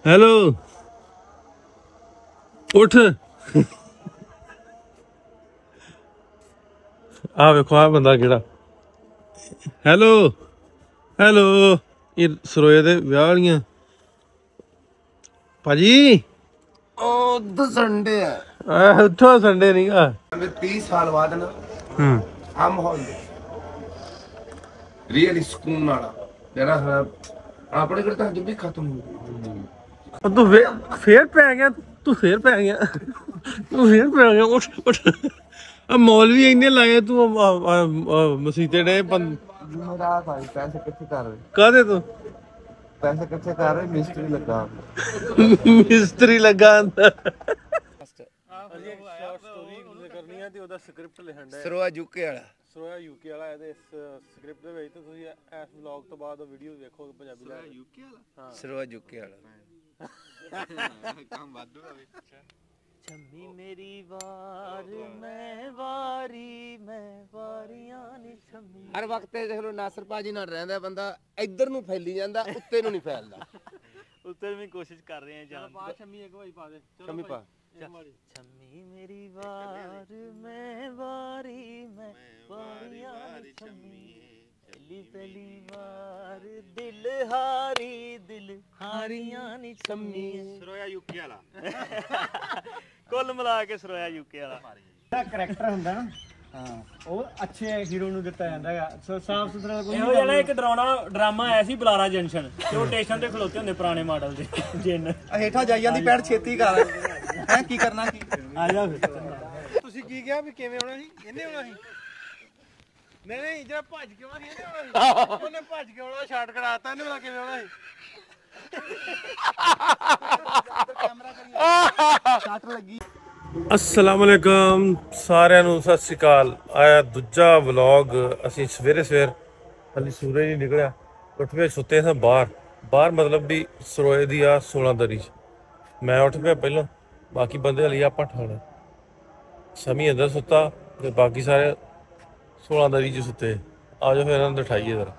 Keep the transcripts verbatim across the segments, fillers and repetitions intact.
Hello उठ आ वेखो आ बंदा केड़ा हेलो हेलो ये सरोए दे विआह वालियां भाजी ओ संडे है उठो संडे नहीं गा तीस साल बाद ना हम्म आ माहौल रियली सुकून वाला जरा अपने घर तो भी खत्म हो गई तू फिर पै गया तू फिर पै गया तू फिर पै गया उठ उठ मौलवी इन्ने लाए तू मसीते डे पैसे कितने कर रहे कादे तू पैसे कितने कर रहे मिस्त्री लगा मिस्त्री लगा ਸਰੋਆ ਯੂਕੇ ਵਾਲਾ ਸਰੋਆ ਯੂਕੇ ਵਾਲਾ ਇਹਦੇ ਇਸ ਸਕ੍ਰਿਪਟ ਦੇ ਵਿੱਚ ਤੁਸੀਂ ਇਸ ਵਲੌਗ ਤੋਂ ਬਾਅਦ ਵੀਡੀਓ ਵੇਖੋ ਪੰਜਾਬੀ ਦਾ ਯੂਕੇ ਵਾਲਾ ਹਾਂ ਸਰੋਆ ਯੂਕੇ ਵਾਲਾ ਕੰਮ ਵਾਧੂ ਹੋਵੇ छम्मी मेरी वार मैं वारी मैं वारियां नी छम्मी ਹਰ ਵਕਤ ਦੇਖ ਲਓ ਨਾਸਰ ਭਾਜੀ ਨਾਲ ਰਹਿੰਦਾ ਬੰਦਾ ਇੱਧਰ ਨੂੰ ਫੈਲੀ ਜਾਂਦਾ ਉੱਤੇ ਨੂੰ ਨਹੀਂ ਫੈਲਦਾ ਉੱਤੇ ਵੀ ਕੋਸ਼ਿਸ਼ ਕਰ ਰਹੇ ਆ ਜਾਨ ਪਾ ਛੰਮੀ ਇੱਕ ਵਾਰੀ ਪਾ ਦੇ ਛੰਮੀ ਪਾ छम्मी मेरी वार मैं वारी मैं वारियां नी छम्मी पहली पहली वार दिल हारी दिल हारियां नी छम्मी ਸਰੋਇਆ ਯੂਕੇ ਵਾਲਾ ਕੁੱਲ ਮਿਲਾ ਕੇ ਸਰੋਇਆ ਯੂਕੇ ਵਾਲਾ ਜਿਹੜਾ ਕਰੈਕਟਰ ਹੁੰਦਾ ਨਾ ਹਾਂ ਉਹ ਅੱਛੇ ਹੀਰੋ ਨੂੰ ਦਿੱਤਾ ਜਾਂਦਾ ਹੈਗਾ ਸੋ ਸਾਫ ਸੁਥਰਾ ਕੋਈ ਇਹੋ ਜਿਹੜਾ ਇੱਕ ਡਰਾਉਣਾ ਡਰਾਮਾ ਆਇਆ ਸੀ ਬੁਲਾਰਾ ਜੰਕਸ਼ਨ ਤੇ ਉਹ ਸਟੇਸ਼ਨ ਤੇ ਖਲੋਤੇ ਹੁੰਦੇ ਪੁਰਾਣੇ ਮਾਡਲ ਦੇ ਜਿੰਨ ਹੇਠਾਂ ਜਾਈ ਜਾਂਦੀ ਪੈੜ ਛੇਤੀ ਕਰ ਹੈ ਕੀ ਕਰਨਾ ਕੀ ਆ ਜਾ ਫਿਰ ਤੁਸੀਂ ਕੀ ਕਿਹਾ ਵੀ ਕਿਵੇਂ ਆਉਣਾ ਸੀ ਇਹਨੇ ਆਉਣਾ ਸੀ ਨਹੀਂ ਨਹੀਂ ਜਿਹੜਾ ਭੱਜ ਕੇ ਆਉਣਾ ਸੀ ਇਹਨੇ ਆਉਣਾ ਸੀ ਉਹਨੇ ਭੱਜ ਕੇ ਆਉਣਾ ਸ਼ਾਰਟ ਕਰਾਤਾ ਇਹਨੇ ਬਲਾ ਕਿਵੇਂ ਆਉਣਾ ਸੀ ਸ਼ਾਟ ਲੱਗੀ अस्सलाम वालेकुम सारिਆਂ ਨੂੰ ਸਤਿ ਸ਼੍ਰੀ ਅਕਾਲ ਆਇਆ ਦੂਜਾ ਵਲੌਗ ਅਸੀਂ ਸਵੇਰੇ ਸਵੇਰ ਹਾਲੇ ਸੂਰਜ ਨਹੀਂ ਨਿਕਲਿਆ ਉੱਠ ਕੇ ਸੁੱਤੇ ਸਾਂ ਬਾਹਰ ਬਾਹਰ ਮਤਲਬ ਵੀ ਸਰੋਏ ਦੀ ਆ ਸੋਲਾਂ ਦਰੀ ਚ ਮੈਂ ਉੱਠ ਪਿਆ ਪਹਿਲਾਂ ਬਾਕੀ ਬੰਦੇ ਹਲੀ ਆਪਾਂ ਠਾਣਾ ਸਮੀ ਅੰਦਰ ਸੁੱਤਾ ਤੇ ਬਾਕੀ ਸਾਰੇ ਸੋਲਾਂ ਦਰੀ ਚ ਸੁੱਤੇ ਆ ਜਾਓ ਫਿਰ ਇਹਨਾਂ ਨੂੰ ਉਠਾਈਏ ਜ਼ਰਾ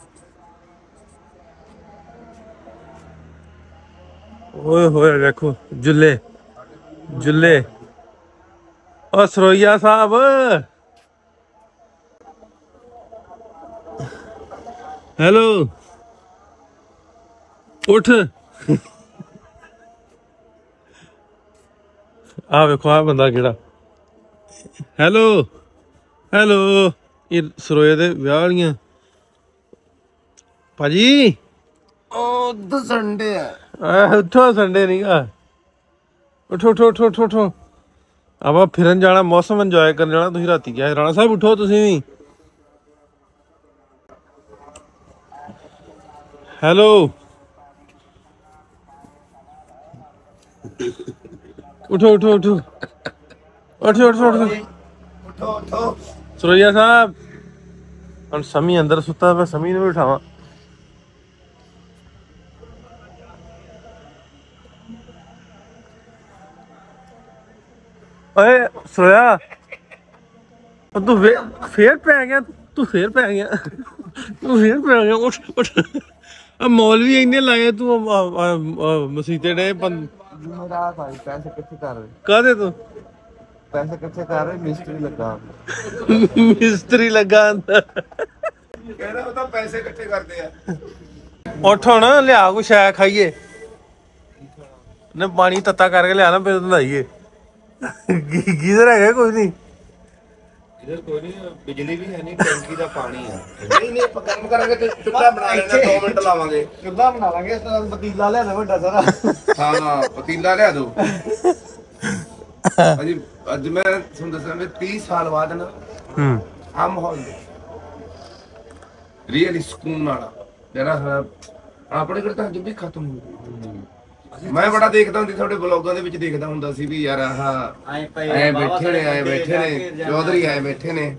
ਓਏ ਹੋਏ ਵੇਖੋ ਜੁੱਲੇ ਜੁੱਲੇ ओ सरोइया साहब हेलो उठ आ वेखो आ बंदा केड़ा हेलो हेलो ये सरोए दे विआह वालियां भाजी ओ संडे है उठो संडे नहीं गा उठो उठो उठो उठो उठो ਆਪਾਂ ਫਿਰਨ ਜਾਣਾ ਮੌਸਮ ਇੰਜੋਏ ਕਰਨ ਜਾਣਾ ਤੁਸੀਂ ਰਾਤੀ ਕਿਹਾ ਰਾਣਾ ਸਾਹਿਬ ਉਠੋ ਤੁਸੀਂ ਵੀ ਹੈਲੋ ਉਠੋ ਉਠੋ ਉਠੋ ਉਠੋ ਉਠੋ ਉਠੋ उठो उठो ਸਰੋਈਆ ਸਾਹਿਬ ਹੁਣ ਸਮੀ ਅੰਦਰ ਸੁੱਤਾ ਪਿਆ ਸਮੀ ਨੂੰ ਵੀ ਉਠਾਵਾਂ ਓਏ ਸੋਇਆ ਤੂੰ ਫੇਰ ਪੈ ਗਿਆ ਤੂੰ ਫੇਰ ਪੈ ਗਿਆ ਤੂੰ ਫੇਰ ਪੈ ਗਿਆ ਉੱਠ ਉੱਠ ਮੌਲਵੀ ਇੰਨੇ ਲਾਏ ਤੂੰ ਮਸੀਤੇ ਡੇ मेरा भाई पैसे कितने कर रहे ਕਾਦੇ ਤੂੰ पैसे कितने कर रहे मिस्त्री लगा ਮਿਸਤਰੀ ਲੱਗਾ कहना होता पैसे इकट्ठे करते हैं ਉੱਠ ਹੁਣ ਲਿਆ ਕੁਛ ਸ਼ੈ ਖਾਈਏ ਨੇ ਪਾਣੀ ਤੱਤਾ ਕਰਕੇ ਲਿਆ ਨਾ ਫਿਰ ਨਹਾਈਏ ਗੀਜ਼ਰ ਹੈਗਾ ਕੋਈ ਨਹੀਂ इधर कोई नहीं बिजली भी है नहीं टंकी का पानी है नहीं नहीं ਆਪਾਂ ਗਰਮ ਕਰਾਂਗੇ ਤੇ ਚੁੱਲ੍ਹਾ ਬਣਾ ਲੈਣਾ दो ਮਿੰਟ ਲਾਵਾਂਗੇ ਚੁੱਲ੍ਹਾ ਬਣਾ ਲਾਂਗੇ ਪਤੀਲਾ ਲਿਆ ਦੇ ਵੱਡਾ ਸਾਰਾ ਹਾਂ ਪਤੀਲਾ ਲਿਆ ਦੋ ਅਜੀ ਅੱਜ ਮੈਂ ਤੁਹਾਨੂੰ ਦੱਸਾਂ ਮੈਂ तीस ਸਾਲ ਬਾਅਦ ਨਾ ਹੂੰ ਆ ਮਾਹੌਲ ਰੀਅਲੀ ਸਕੂਨ ਵਾਲਾ ਜਿਹੜਾ ਆਪਣੇ ਘਰ ਤਾਂ ਅੱਜ ਵੀ ਖਤਮ ਹੋ ਗਿਆ ਮੈਂ ਬੜਾ ਦੇਖਦਾ ਹੁੰਦੀ ਤੁਹਾਡੇ ਬਲੌਗਾਂ ਦੇ ਵਿੱਚ ਦੇਖਦਾ ਹੁੰਦਾ ਸੀ ਵੀ ਯਾਰ ਆਹ ਐ ਬੈਠੇ ਨੇ ਆਏ ਬੈਠੇ ਨੇ ਚੌਧਰੀ ਆਏ ਬੈਠੇ ਨੇ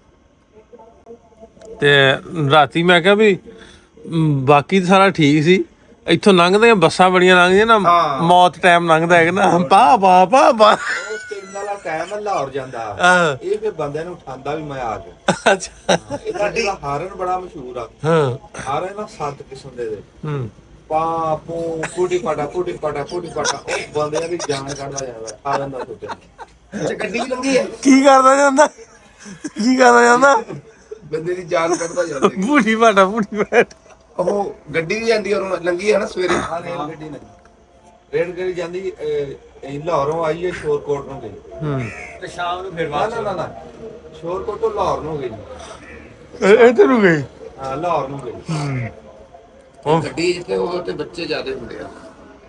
ਤੇ ਰਾਤੀ ਮੈਂ ਕਿਹਾ ਵੀ ਬਾਕੀ ਸਾਰਾ ਠੀਕ ਸੀ ਇੱਥੋਂ ਲੰਘਦੇ ਬੱਸਾਂ ਬੜੀਆਂ ਲੰਘਦੀਆਂ ਨਾ ਮੌਤ ਟਾਈਮ ਲੰਘਦਾ ਹੈ ਨਾ ਪਾ ਪਾ ਪਾ ਪਾ ਤਿੰਨ ਵਾਲਾ ਟਾਈਮ ਲਾਹੌਰ ਜਾਂਦਾ ਇਹ ਫਿਰ ਬੰਦਿਆਂ ਨੂੰ ਉਠਾਉਂਦਾ ਵੀ ਮੈਂ ਆ ਕੇ ਅੱਛਾ ਇਹਦਾ ਜਿਹੜਾ ਹਾਰਨ ਬੜਾ ਮਸ਼ਹੂਰ ਆ ਹਾਂ ਹਾਰਨ ਨਾ ਸੱਤ ਕਿਸਮ ਦੇ ਹੂੰ ਪਾਪੋ ਕੁੜੀ ਪਾਟਾ ਕੁੜੀ ਪਾਟਾ ਕੁੜੀ ਪਾਟਾ ਉਹ ਬੰਦਿਆਂ ਦੀ ਜਾਨ ਕੱਢਦਾ ਜਾਂਦਾ ਆ ਜਾਂਦਾ ਸੋਚੇ ਅੱਛਾ ਗੱਡੀ ਵੀ ਲੰਗੀ ਹੈ ਕੀ ਕਰਦਾ ਜਾਂਦਾ ਕੀ ਕਰਦਾ ਜਾਂਦਾ ਬੰਦੇ ਦੀ ਜਾਨ ਕੱਢਦਾ ਜਾਂਦਾ ਬੂਟੀ ਬਾਟਾ ਬੂਟੀ ਬਾਟਾ ਉਹ ਗੱਡੀ ਵੀ ਜਾਂਦੀ ਔਰ ਲੰਗੀ ਹੈ ਨਾ ਸਵੇਰੇ ਆ ਰੇਲ ਗੱਡੀ ਲੱਗੀ ਰੇਲ ਗੱਡੀ ਜਾਂਦੀ ਇਹ ਲਾਹੌਰੋਂ ਆਈ ਹੈ ਸ਼ੋਰਕੋਟ ਨੂੰ ਗਈ ਹੂੰ ਤੇ ਸ਼ਾਮ ਨੂੰ ਫਿਰ ਨਾ ਨਾ ਨਾ ਨਾ ਸ਼ੋਰਕੋਟ ਤੋਂ ਲਾਹੌਰ ਨੂੰ ਗਈ ਇੱਥੇ ਨੂੰ ਗਈ ਹਾਂ ਲਾਹੌਰ ਨੂੰ ਗਈ ਗੱਡੀ ਜਿੱਥੇ ਹੋਵੇ ਉੱਥੇ ਬੱਚੇ ਜ਼ਿਆਦਾ ਹੁੰਦੇ ਆ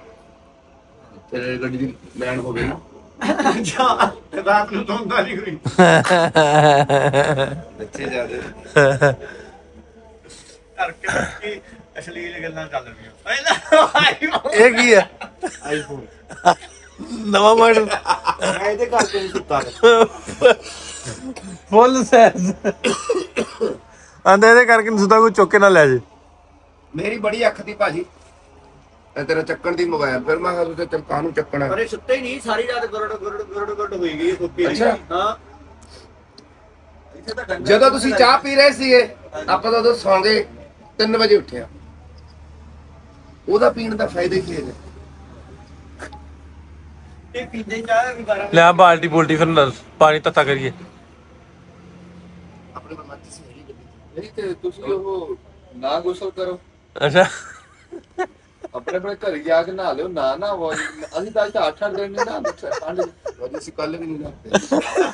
ਤੇ ਗੱਡੀ ਦੀ ਲੈਣ ਹੋਵੇ ਨਾ ਅੱਛਾ ਰਾਤ ਨੂੰ ਧੁੰਦਾ ਨਹੀਂ ਹੋਈ ਬੱਚੇ ਜ਼ਿਆਦਾ ਕਰਕੇ ਕੀ ਅਸ਼ਲੀਲ ਗੱਲਾਂ ਚੱਲ ਰਹੀਆਂ ਪਹਿਲਾਂ ਇਹ ਕੀ ਹੈ ਆਈਫੋਨ ਨਵਾਂ ਮਾਡਲ ਮੈਂ ਇਹਦੇ ਕਰਕੇ ਨਹੀਂ ਸੁੱਤਾ ਫੁੱਲ ਸਾਈਜ਼ ਆਂਦੇ ਇਹਦੇ ਕਰਕੇ ਸੁਦਾ ਕੋਈ ਚੁੱਕ ਕੇ ਨਾ ਲੈ ਜੇ ਮੇਰੀ ਬੜੀ ਅੱਖ ਦੀ ਭਾਜੀ ਇਹ ਤੇਰਾ ਚੱਕਣ ਦੀ ਮੋਬਾਈਲ ਫਿਰ ਮੈਂ ਕਿਹਾ ਤੂੰ ਕਾਹਨੂੰ ਚੱਕਣਾ ਅਰੇ ਸੁੱਤੇ ਹੀ ਨਹੀਂ ਸਾਰੀ ਰਾਤ ਗੁਰੜ ਗੁਰੜ ਗੁਰੜ ਗੁਰੜ ਹੋਈ ਗਈ ਕੁੱਪੀ ਦੀ ਅੱਛਾ। ਹਾਂ ਇੱਥੇ ਤਾਂ ਡੰਗਰ ਜਦੋਂ ਤੁਸੀਂ ਚਾਹ ਪੀ ਰਹੇ ਸੀਗੇ ਆਪਾਂ ਤਾਂ ਉਦੋਂ ਸੌਂ ਗਏ ਤਿੰਨ ਵਜੇ ਉੱਠਿਆ ਉਹਦਾ ਪੀਣ ਦਾ ਫਾਇਦਾ ਕੀ ਹੈ ਇਹ ਪੀਂਦੇ ਚਾਹ ਵੀ ਬਾਰਾਂ ਲੈ ਬਾਲਟੀ ਬੋਲਟੀ ਫਿਰ ਪਾਣੀ ਤੱਤਾ ਕਰੀਏ ਆਪਣੇ ਮਰਜ਼ੀ ਸੀ ਮੇਰੀ ਗੱਡੀ ਨਹੀਂ ਤੇ ਤੁਸੀਂ ਉਹ ਨਾ ਗੁਸਲ ਕਰੋ ਅੱਛਾ ਆਪਣੇ ਆਪਣੇ ਘਰ ਜਾ ਕੇ ਨਹਾ ਲਿਓ ਨਾ ਨਾ ਉਹ ਅਸੀਂ ਤਾਂ ਅੱਜ ਅੱਠ ਅੱਠ ਦਿਨ ਨਹੀਂ ਨਾ ਠੰਡ ਵਜੇ ਅਸੀਂ ਕੱਲ ਵੀ ਨਹੀਂ ਨਹਾਤੇ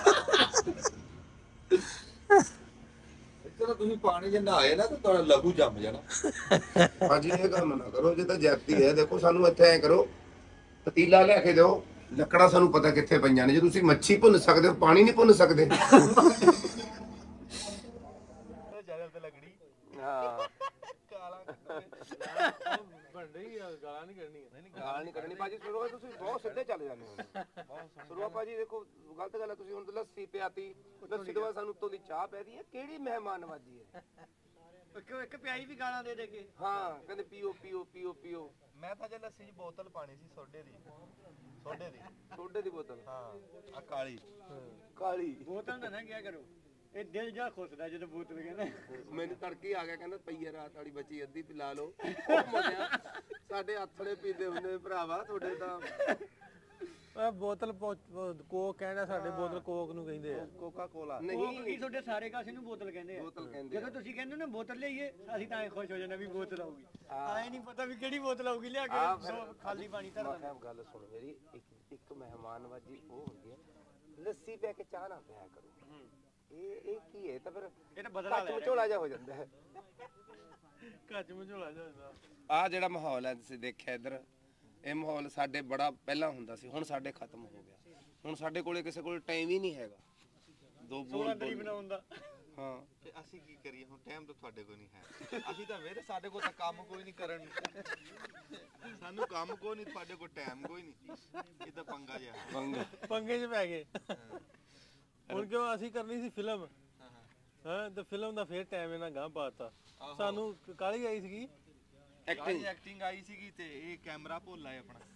ਇੱਥੇ ਤਾਂ ਤੁਸੀਂ ਪਾਣੀ ਜੇ ਨਹਾਏ ਨਾ ਤਾਂ ਤੁਹਾਡਾ ਲਹੂ ਜੰਮ ਜਾਣਾ ਭਾਜੀ ਇਹ ਕੰਮ ਨਾ ਕਰੋ ਜੇ ਤਾਂ ਜਾਗਤੀ ਹੈ ਦੇਖੋ ਸਾਨੂੰ ਇੱਥੇ ਐ ਕਰੋ ਪਤੀਲਾ ਲਿਆ ਕੇ ਦਿਓ ਲੱਕੜਾਂ ਸਾਨੂੰ ਪਤਾ ਕਿੱਥੇ ਪਈਆਂ ਨੇ ਜੇ ਤੁਸੀਂ ਮੱਛੀ ਭੁੰਨ ਸਕਦੇ ਹੋ ਪਾਣੀ ਨਹੀਂ ਭੁੰਨ ਸਕਦੇ ਗਾਲਾਂ ਨਹੀਂ ਕਰਨੀ ਗਾਲ ਨਹੀਂ ਕੱਢਣੀ ਭਾਜੀ ਸੁਣੋ ਤੁਸੀਂ ਬਹੁਤ ਸਿੱਧੇ ਚੱਲ ਜਾਂਦੇ ਹੋ ਸੁਣੋ ਭਾਜੀ ਦੇਖੋ ਗਲਤ ਗੱਲ ਹੈ ਤੁਸੀਂ ਹੁਣ ਲੱਸੀ ਪਿਆਤੀ ਲੱਸੀ ਤੋਂ ਬਾਅਦ ਸਾਨੂੰ ਉੱਤੋਂ ਦੀ ਚਾਹ ਪੈਦੀ ਹੈ ਕਿਹੜੀ ਮਹਿਮਾਨਵਾਜੀ ਹੈ ਇੱਕ ਇੱਕ ਪਿਆਈ ਵੀ ਗਾਲਾਂ ਦੇ ਦੇ ਕੇ ਹਾਂ ਕਹਿੰਦੇ ਪੀਓ ਪੀਓ ਪੀਓ ਪੀਓ ਮੈਂ ਤਾਂ ਜੇ ਲੱਸੀ 'ਚ ਬੋਤਲ ਪਾਣੀ ਸੀ ਸੋਡੇ ਦੀ ਸੋਡੇ ਦੀ ਸੋਡੇ ਦੀ ਬੋਤਲ ਹਾਂ ਆ ਕਾਲੀ ਕਾਲੀ ਬੋਤਲ ਨਾ ਨਾ ਕਿਆ ਕਰੋ ਇਹ ਦਿਲ ਜਾ ਖੁੱਸਦਾ ਜਦੋਂ ਬੋਤਲ ਕਹਿੰਦਾ ਮੈਨੂੰ ਤੜਕੇ ਆ ਗਿਆ ਕਹਿੰਦਾ ਪਈਆ ਰਾਤ ਵਾਲੀ ਬੱਚੀ ਅੱਧੀ ਪਿਲਾ ਲਓ ਉਹ ਮਜ਼ਾ ਸਾਡੇ ਹੱਥੜੇ ਪੀਂਦੇ ਹੁੰਦੇ ਭਰਾਵਾ ਤੁਹਾਡੇ ਤਾਂ ਬੋਤਲ ਕੋਕ ਕਹਿੰਦਾ ਸਾਡੇ ਬੋਤਲ ਕੋਕ ਨੂੰ ਕਹਿੰਦੇ ਆ ਕੋਕਾ ਕੋਲਾ ਨਹੀਂ ਨਹੀਂ ਕੀ ਤੁਹਾਡੇ ਸਾਰੇ ਕਾਸੇ ਨੂੰ ਬੋਤਲ ਕਹਿੰਦੇ ਆ ਬੋਤਲ ਕਹਿੰਦੇ ਜਦੋਂ ਤੁਸੀਂ ਕਹਿੰਦੇ ਨਾ ਬੋਤਲ ਲਈਏ ਅਸੀਂ ਤਾਂ ਐ ਖੁਸ਼ ਹੋ ਜਾਂਦੇ ਵੀ ਬੋਤਲ ਆਊਗੀ ਆਏ ਨਹੀਂ ਪਤਾ ਵੀ ਕਿਹੜੀ ਬੋਤਲ ਆਊਗੀ ਲਿਆ ਕੇ ਖਾਲੀ ਪਾਣੀ ਧਰ ਮੈਂ ਕਿਹਾ ਗੱਲ ਸੁਣ ਮੇਰੀ ਇੱਕ ਇੱਕ ਮਹਿਮਾਨਵਾਜੀ ਉਹ ਹੁੰਦੀ ਹੈ ਲੱਸੀ ਪੈ ਕੇ ਚਾਹ ਨਾ ਪਿਆ ਕਰੋ ਇਹ ਇਹ ਕੀ ਹੈ ਤਾਂ ਫਿਰ ਇਹ ਤਾਂ ਬਦਲਾ ਕੱਚ ਮਝੋਲਾ ਜਿਹਾ ਹੋ ਜਾਂਦਾ ਹੈ ਕੱਚ ਮਝੋਲਾ ਜਾਂਦਾ ਆ ਜਿਹੜਾ ਮਾਹੌਲ ਹੈ ਤੁਸੀਂ ਦੇਖਿਆ ਇੱਧਰ ਇਹ ਮਾਹੌਲ ਸਾਡੇ ਬੜਾ ਪਹਿਲਾਂ ਹੁੰਦਾ ਸੀ ਹੁਣ ਸਾਡੇ ਖਤਮ ਹੋ ਗਿਆ ਹੁਣ ਸਾਡੇ ਕੋਲੇ ਕਿਸੇ ਕੋਲ ਟਾਈਮ ਹੀ ਨਹੀਂ ਹੈਗਾ ਦੋ ਬੋਲ ਬਣਾਉਣ ਦਾ ਹਾਂ ਤੇ ਅਸੀਂ ਕੀ ਕਰੀਏ ਹੁਣ ਟਾਈਮ ਤਾਂ ਤੁਹਾਡੇ ਕੋਲ ਨਹੀਂ ਹੈ ਅਸੀਂ ਤਾਂ ਵੇਰੇ ਸਾਡੇ ਕੋਲ ਤਾਂ ਕੰਮ ਕੋਈ ਨਹੀਂ ਕਰਨ ਨੂੰ ਸਾਨੂੰ ਕੰਮ ਕੋਈ ਨਹੀਂ ਤੁਹਾਡੇ ਕੋਲ ਟਾਈਮ ਕੋਈ ਨਹੀਂ ਇਹ ਤਾਂ ਪੰਗਾ ਜਿਹਾ ਪੰਗਾ ਪੰਗੇ 'ਚ ਪੈ ਗਏ ਹੁਣ ਕਿਉਂ ਅਸੀਂ ਕਰਨੀ ਸੀ ਫਿਲਮ ਹਾਂ ਤੇ ਫਿਲਮ ਦਾ ਫੇਰ ਟਾਈਮ ਇਹਨਾਂ ਗਾਂ ਪਾਤਾ ਸਾਨੂੰ ਕਾਹਲੀ ਆਈ ਸੀਗੀ ਐਕਟਿੰਗ ਐਕਟਿੰਗ ਆਈ ਸੀਗੀ ਤੇ ਇਹ ਕੈਮਰਾ ਭੁੱਲ ਆਏ ਆਪਣਾ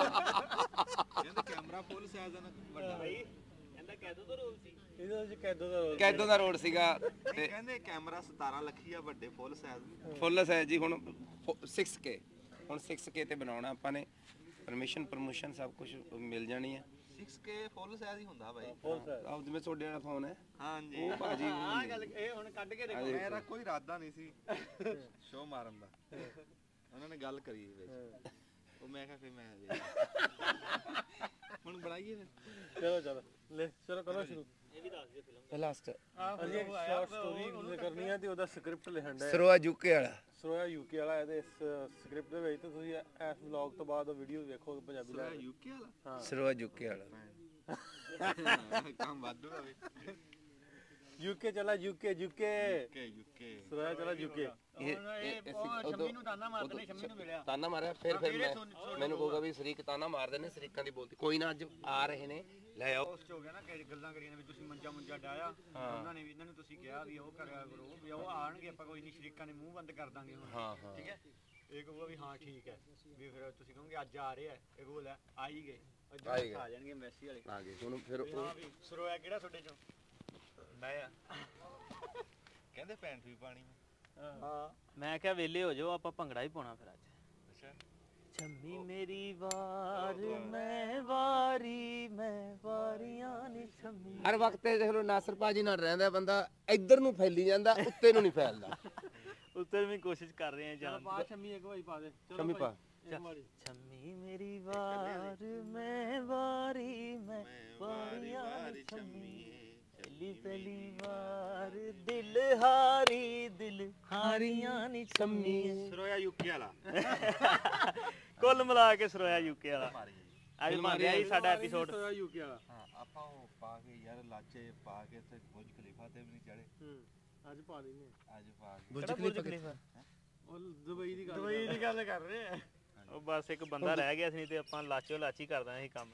ਕਹਿੰਦੇ ਕੈਮਰਾ ਫੁੱਲ ਸਾਈਜ਼ ਦਾ ਵੱਡਾ ਭਾਈ ਕਹਿੰਦਾ ਕੈਦੋ ਦਾ ਰੋਲ ਸੀ ਇਹਦੇ ਵਿੱਚ ਕੈਦੋ ਦਾ ਰੋਲ ਕੈਦੋ ਦਾ ਰੋਡ ਸੀਗਾ ਤੇ ਕਹਿੰਦੇ ਕੈਮਰਾ ਸਤਾਰਾਂ ਲੱਖੀ ਆ ਵੱਡੇ ਫੁੱਲ ਸਾਈਜ਼ ਫੁੱਲ ਸਾਈਜ਼ ਜੀ ਹੁਣ ਸਿਕਸ ਕੇ ਹੁਣ ਸਿਕਸ ਕੇ ਤੇ ਬਣਾਉਣਾ ਆਪਾਂ ਨੇ ਪਰਮਿਸ਼ਨ ਪ੍ਰਮੋਸ਼ਨ ਸਭ ਕੁਝ ਮਿਲ ਜਾਣੀ ਹੈ ਸਿਕਸ ਕੇ ਫੁੱਲ ਸਾਈਜ਼ ਹੀ ਹੁੰਦਾ ਭਾਈ ਫੁੱਲ ਸਾਈਜ਼ ਆਹ ਜਿਵੇਂ ਤੁਹਾਡੇ ਵਾਲਾ ਫੋਨ ਹੈ ਹਾਂਜੀ ਉਹ ਭਾਜੀ ਆਹ ਗੱਲ ਇਹ ਹੁਣ ਕੱਢ ਕੇ ਦੇਖੋ ਮੇਰਾ ਕੋਈ ਇਰਾਦਾ ਨਹੀਂ ਸੀ ਸ਼ੋ ਮਾਰਨ ਦਾ ਉਹਨਾਂ ਨੇ ਗੱਲ ਕਰੀ ਵਿੱਚ ਉਹ ਮੈਂ ਕਿਹਾ ਫਿਰ ਮੈਂ ਹੁਣ ਬਣਾਈਏ ਫਿਰ ਚਲੋ ਚਲੋ ਲੈ ਚਲੋ ਕਰੋ ਸ਼ੁਰੂ ਇਹ ਵੀ ਦੱਸ ਦਿਓ ਫਿਲਮ ਲਾਸਟ ਅਸੀਂ ਇੱਕ ਸ਼ਾਰਟ ਸਟੋਰੀ ਕਰਨੀ ਹੈ ਤੇ ਉਹਦਾ ਸਕ੍ਰਿਪਟ ਲਿਖਣ ਦਾ ਸਰੋਆ ਯੂਕੇ ਵਾਲਾ ਸਰੋਇਆ ਯੂਕੇ ਵਾਲਾ ਹੈ ਤੇ ਇਸ ਸਕ੍ਰਿਪਟ ਦੇ ਵਿੱਚ ਤੇ ਤੁਸੀਂ ਇਸ ਵਲੌਗ ਤੋਂ ਬਾਅਦ ਉਹ ਵੀਡੀਓ ਵੇਖੋਗੇ ਪੰਜਾਬੀ ਦਾ ਯੂਕੇ ਵਾਲਾ ਹਾਂ ਸਰੋਆ ਯੂਕੇ ਵਾਲਾ ਕੰਮ ਵਾਧੂ ਹੋਵੇ ਯੂਕੇ ਚਲਾ ਯੂਕੇ ਯੂਕੇ ਯੂਕੇ ਯੂਕੇ ਸਰੋਇਆ ਚਲਾ ਯੂਕੇ ਇਹ ਇਹ ਉਹ ਸ਼ੰਮੀ ਨੂੰ ਤਾਨਾ ਮਾਰਦੇ ਨੇ ਸ਼ੰਮੀ ਨੂੰ ਮਿਲਿਆ ਤਾਨਾ ਮਾਰਿਆ ਫਿਰ ਫਿਰ ਮੈਂ ਮੈਨੂੰ ਕਹੂਗਾ ਵੀ ਸ਼ਰੀਕ ਤਾਨਾ ਮਾਰਦੇ ਨੇ ਸ਼ਰੀਕਾਂ ਦੀ ਬੋਲਤੀ ਕੋਈ ਨਾ ਅੱਜ ਆ ਰਹੇ ਨੇ ਲੈ ਆਓ ਪੋਸਟ ਹੋ ਗਿਆ ਨਾ ਕਿ ਗੱਲਾਂ ਕਰੀਆਂ ਨੇ ਵੀ ਤੁਸੀਂ ਮੰਜਾ ਮੁੰਜਾ ਡਾਇਆ ਉਹਨਾਂ ਨੇ ਵੀ ਇਹਨਾਂ ਨੂੰ ਤੁਸੀਂ ਕਿਹਾ ਵੀ ਉਹ ਕਰਿਆ ਕਰੋ ਵੀ ਉਹ ਆਣਗੇ ਆਪਾਂ ਕੋਈ ਨਹੀਂ ਸ਼ਰੀਕਾਂ ਨੇ ਮੂੰਹ ਬੰਦ ਕਰ ਦਾਂਗੇ ਹੁਣ ਹਾਂ ਹਾਂ ਠੀਕ ਹੈ ਇਹ ਕਹੂਗਾ ਵੀ ਹਾਂ ਠੀਕ ਹੈ ਵੀ ਫਿਰ ਤੁਸੀਂ ਕਹੋਗੇ ਅੱਜ ਆ ਰਹੇ ਆ ਇਹ ਕਹੂਗਾ ਲੈ ਆ ਹੀ ਗਏ ਆ ਹੀ ਗਏ। ਆ ਜਾਣਗੇ ਮੈਸੀ ਵਾਲੇ ਆ ਗਏ ਹੁਣ ਫਿਰ ਉਹ ਹਾਂ ਵੀ ਸਰੋਇਆ ਕਿਹੜਾ ਤੁਹਾਡੇ ਚੋਂ ਮੈਂ ਆ ਕਹਿੰਦੇ ਪੈਂਟ ਵੀ ਪਾਣੀ ਹਾਂ ਮੈਂ ਕਿਹਾ ਵੇਲੇ ਹੋ ਜਾਓ ਆਪਾਂ ਭੰਗੜਾ ਹੀ ਪਾਉਣਾ ਫਿਰ ਅੱਜ ਛੰਮੀ ਮੇਰੀ ਵਾਰ ਮੈਂ ਵਾਰੀ ਮੈਂ ਵਾਰੀਆਂ ਨੀ ਛੰਮੀ। ਹਰ ਵਕਤ ਦੇਖ ਲਓ ਨਾਸਰ ਭਾਜੀ ਨਾਲ ਰਹਿੰਦਾ ਬੰਦਾ ਇੱਧਰ ਨੂੰ ਫੈਲੀ ਜਾਂਦਾ, ਉੱਤੇ ਨੂੰ ਨਹੀਂ ਫੈਲਦਾ। ਉੱਤੇ ਵੀ ਕੋਸ਼ਿਸ਼ ਕਰ ਰਹੇ ਆ ਜਾਨ। ਪਾ ਛੰਮੀ ਇੱਕ ਵਾਰੀ ਪਾ ਦੇ ਛੰਮੀ ਪਾ। ਛੰਮੀ ਮੇਰੀ ਵਾਰ ਮੈਂ ਵਾਰੀ ਮੈਂ ਵਾਰੀਆਂ ਨੀ ਛੰਮੀ। ਪਹਿਲੀ ਪਹਿਲੀ ਵਾਰ ਦਿਲ ਹਾਰੀ ਦਿਲ ਹਾਰੀਆਂ ਨੀ ਛੰਮੀ। ਸਰੋਇਆ ਯੂਕੇ ਵਾਲਾ ਕੁੱਲ ਮਿਲਾ ਕੇ ਸਰੋਇਆ ਯੂਕੇ ਵਾਲਾ ਅੱਜ ਬਣ ਰਿਹਾ ਜੀ ਸਾਡਾ ਐਪੀਸੋਡ। ਸਰੋਇਆ ਯੂਕੇ ਵਾਲਾ ਹਾਂ ਆਪਾਂ ਉਹ ਪਾ ਕੇ ਯਾਰ ਲਾਚੇ ਪਾ ਕੇ ਤੇ ਬੁਰਜ ਖਲੀਫਾ ਤੇ ਵੀ ਨਹੀਂ ਚੜੇ। ਹੂੰ ਅੱਜ ਪਾ ਦਿੰਦੇ ਅੱਜ ਪਾ ਕੇ ਬੁਰਜ ਖਲੀਫਾ ਉਹ ਦੁਬਈ ਦੀ ਗੱਲ ਦੁਬਈ ਦੀ ਗੱਲ ਕਰ ਰਹੇ ਆ। ਉਹ ਬਸ ਇੱਕ ਬੰਦਾ ਰਹਿ ਗਿਆ ਸੀ, ਨਹੀਂ ਤੇ ਆਪਾਂ ਲਾਚੋ ਲਾਚੀ ਕਰਦਾ ਸੀ ਕੰਮ।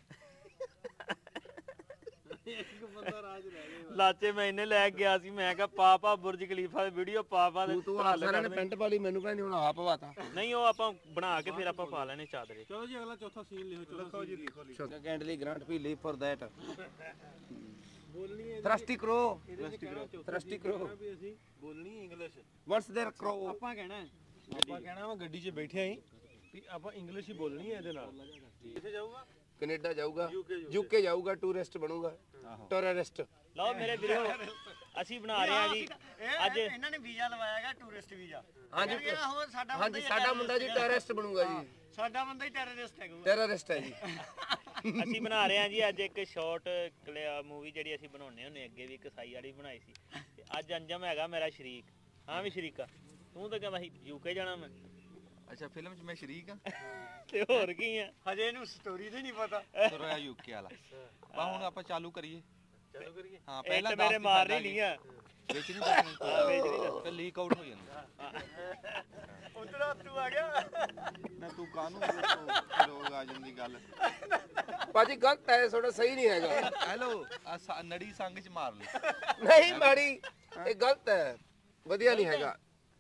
ਇੱਕ ਬੰਦਾ ਰਾਜ ਰਹਿ ਗਿਆ। ਲਾਚੇ ਮੈਂ ਇਹਨੇ ਲੈ ਗਿਆ ਸੀ, ਮੈਂ ਕਿਹਾ ਪਾ ਪਾ ਬੁਰਜ ਖਲੀਫਾ ਦੀ ਵੀਡੀਓ ਪਾ ਪਾ ਤੂੰ ਤੂੰ ਸਾਰਿਆਂ ਨੇ ਪੈਂਟ ਪਾ ਲਈ, ਮੈਨੂੰ ਕਹਿੰਦੀ ਹੁਣ ਆਪ ਪਵਾਤਾ। ਨਹੀਂ ਉਹ ਆਪਾਂ ਬਣਾ ਕੇ ਫਿਰ ਆਪਾਂ ਪਾ ਲੈਣੇ ਚਾਦਰੇ। ਚਲੋ ਜੀ ਅਗਲਾ ਚੌਥਾ ਸੀਨ ਲਿਖੋ। ਚੌਥਾ ਸੀਨ ਲਿਖੋ। ਸੈਕੰਡਲੀ ਗ੍ਰਾਂਟ ਵੀ ਲੀਵ ਫॉर दैट ਬੋਲਣੀ ਹੈ ਥਰਸਟੀ ਕਰੋ ਥਰਸਟੀ ਕਰੋ ਥਰਸਟੀ ਕਰੋ ਵੀ ਅਸੀਂ ਬੋਲਣੀ ਇੰਗਲਿਸ਼। ਵਾਟਸ देयर ਕਰੋ। ਆਪਾਂ ਕਹਿਣਾ ਆਪਾਂ ਕਹਿਣਾ ਵਾ ਗੱਡੀ 'ਚ ਬੈਠੇ ਆਂ ਵੀ ਆਪਾਂ ਇੰਗਲਿਸ਼ ਹੀ ਬੋਲਣੀ ਹੈ ਇਹਦੇ ਨਾਲ। ਕਿੱਥੇ ਜਾਊਗਾ? ਕੈਨੇਡਾ ਜਾਊਗਾ, ਯੂਕੇ ਜਾਊਗਾ, ਟੂਰਿਸਟ ਬਣੂਗਾ, ਟੂਰਿਸਟ। ਲਓ ਮੇਰੇ ਵੀਰੋ ਅਸੀਂ ਬਣਾ ਰਹੇ ਹਾਂ ਜੀ ਅੱਜ। ਇਹਨਾਂ ਨੇ ਵੀਜ਼ਾ ਲਵਾਇਆਗਾ ਟੂਰਿਸਟ ਵੀਜ਼ਾ। ਹਾਂਜੀ ਹੋਰ ਸਾਡਾ ਹਾਂਜੀ ਸਾਡਾ ਮੁੰਡਾ ਜੀ ਟੂਰਿਸਟ ਬਣੂਗਾ ਜੀ। ਸਾਡਾ ਬੰਦਾ ਹੀ ਟੈਰਰਿਸਟ ਹੈਗਾ। ਟੈਰਰਿਸਟ ਹੈ ਜੀ। ਅਸੀਂ ਬਣਾ ਰਹੇ ਹਾਂ ਜੀ ਅੱਜ ਇੱਕ ਸ਼ਾਰਟ ਮੂਵੀ ਜਿਹੜੀ ਅਸੀਂ ਬਣਾਉਂਦੇ ਹੁੰਦੇ ਅੱਗੇ ਵੀ ਕਸਾਈ ਵਾਲੀ ਬਣਾਈ ਸੀ। ਤੇ ਅੱਜ ਅੰਜਮ ਹੈਗਾ ਮੇਰਾ ਸ਼ਰੀਕ। ਹਾਂ ਵੀ ਸ਼ਰੀਕਾ ਤੂੰ ਤਾਂ ਕਹਿੰਦਾ ਸੀ ਯੂਕੇ ਜਾਣਾ ਮੈਂ। ਅੱਛਾ ਫਿਲਮ 'ਚ ਮੈਂ ਸ਼ਰੀਕ ਆ ਤੇ ਹੋਰ ਕੀ ਆ ਹਜੇ ਇਹਨੂੰ ਸਟੋਰੀ ਦੀ ਨਹੀਂ ਪਤਾ। ਸਰੋਇਆ ਯੂਕੇ ਵਾਲਾ। ਬਾ ਹੁਣ ਆਪਾਂ ਚਾਲੂ ਕਰੀਏ। ਚਲੋ ਕਰੀਏ। ਹਾਂ ਇਹ ਪਹਿਲਾਂ ਤਾਂ ਮੇਰੇ ਮਾਰ ਨਹੀਂ ਲਿਆ ਵਿੱਚ ਨਹੀਂ ਦੱਸਣਾ। ਹਾਂ ਵੇਚ ਨਹੀਂ ਦੱਸ ਫਿਰ ਲੀਕ ਆਊਟ ਹੋ ਜਾਂਦਾ। ਉਧਰ ਤੂੰ ਆ ਗਿਆ ਨਾ ਤੂੰ ਕਾਹਨੂੰ ਲੋਕ ਆ ਜਾਂਦੀ ਗੱਲ। ਭਾਜੀ ਗਲਤ ਹੈ ਤੁਹਾਡਾ, ਸਹੀ ਨਹੀਂ ਹੈਗਾ। ਹੈਲੋ ਆ ਸ- ਨੜੀ ਸੰਗ 'ਚ ਮਾਰ ਲਈ। ਨਹੀਂ ਮਾੜੀ, ਇਹ ਗਲਤ ਹੈ, ਵਧੀਆ ਨਹੀਂ ਹੈਗਾ।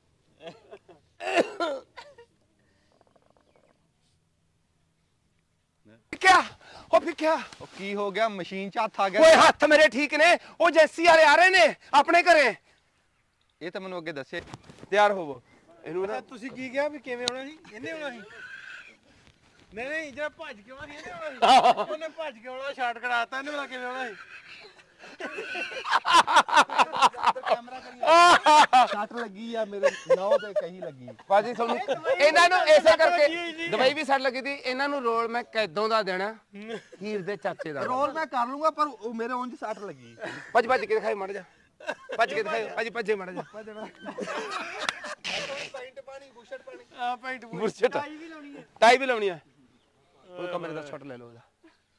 ਕਿਆ ਉਹ ਫਿਰ ਕਿਆ ਉਹ ਕੀ ਹੋ ਗਿਆ? ਮਸ਼ੀਨ 'ਚ ਹੱਥ ਆ ਗਿਆ। ਓਏ ਹੱਥ ਮੇਰੇ ਠੀਕ ਨੇ, ਉਹ ਜੈਸੀ ਵਾਲੇ ਆ ਰਹੇ ਨੇ ਆਪਣੇ ਘਰੇ। ਇਹ ਤਾਂ ਮੈਨੂੰ ਅੱਗੇ ਦੱਸੇ। ਤਿਆਰ ਹੋਵੋ ਇਹਨੂੰ ਨਾ। ਤੁਸੀਂ ਕੀ ਕਿਹਾ ਵੀ ਕਿਵੇਂ ਆਉਣਾ ਸੀ? ਇਹਨੇ ਆਉਣਾ ਸੀ? ਨਹੀਂ ਨਹੀਂ ਜਿਹੜਾ ਭੱਜ ਕੇ ਆਉਣਾ ਸੀ ਇਹਨੇ ਆਉਣਾ ਸੀ। ਉਹਨੇ ਭੱਜ ਕੇ ਆਉਣਾ ਸ਼ਾਰਟ ਕਰਾਤਾ, ਇਹਨੇ ਪਤਾ ਕਿਵੇਂ ਆਉਣਾ ਸੀ? ਸੱਟ ਲੱਗੀ ਆ ਮੇਰੇ ਨੌ ਤੇ ਕਹੀ ਲੱਗੀ। ਭਾਜੀ ਤੁਹਾਨੂੰ ਇਹਨਾਂ ਨੂੰ ਇਸੇ ਕਰਕੇ ਦਵਾਈ ਵੀ ਸੱਟ ਲੱਗੀ ਸੀ। ਇਹਨਾਂ ਨੂੰ ਰੋਲ ਮੈਂ ਕੈਦੋਂ ਦਾ ਦੇਣਾ, ਹੀਰ ਦੇ ਚਾਚੇ ਦਾ। ਰੋਲ ਮੈਂ ਕਰ ਲੂੰਗਾ ਪਰ ਉਹ ਮੇਰੇ ਉਂਝ ਸੱਟ ਲੱਗੀ। ਭੱਜ ਭੱਜ ਕੇ ਦਿਖਾਈ ਮੜ ਜਾ, ਭੱਜ ਕੇ ਦਿਖਾਈ ਭਾਜੀ, ਭੱਜੇ ਮੜ ਜਾ। ਪੈਂਟ ਪਾਣੀ ਬੁਸ਼ਟ ਪਾਣੀ ਆ ਪੈਂਟ ਬੁਰਸ਼ਟ ਟਾਈ ਵੀ ਲਾਉਣੀ ਹੈ। ਟਾਈ ਵੀ ਲਾਉਣੀ ਹੈ। ਉਹ ਕਮਰੇ ਦਾ ਸ਼ਾਟ ਲੈ ਲਓ ਉਹਦਾ।